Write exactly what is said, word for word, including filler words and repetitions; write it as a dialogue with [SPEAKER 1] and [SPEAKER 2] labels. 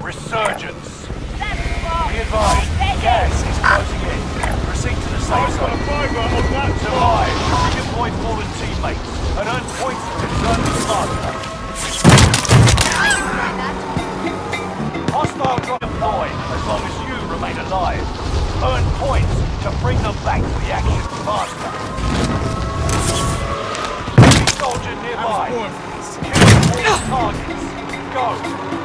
[SPEAKER 1] Resurgence. Be advised, gas is closing in. Proceed to the safe zone. Survive, redeploy fallen teammates, and earn points to return to Sparta. Hostile drop deployed as long as you remain alive. Earn points to bring them back to the action faster. Enemy soldier nearby. Kill all targets. Go.